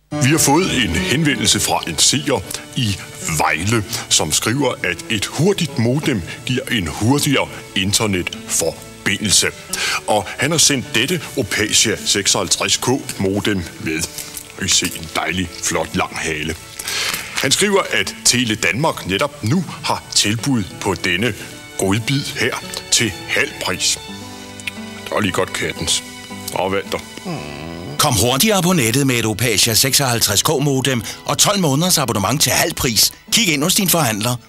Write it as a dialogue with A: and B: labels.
A: Vi har fået en henvendelse fra en seer i Vejle, som skriver, at et hurtigt modem giver en hurtigere internetforbindelse. Og han har sendt dette Opasia 56K modem med. I ser en dejlig, flot, lang hale. Han skriver, at Tele Danmark netop nu har tilbud på denne godbid her til halv pris. Det var lige godt kattens. Og vent der.
B: Kom hurtigere på nettet med et Opasia 56K modem og 12 måneders abonnement til halv pris. Kig ind hos din forhandler.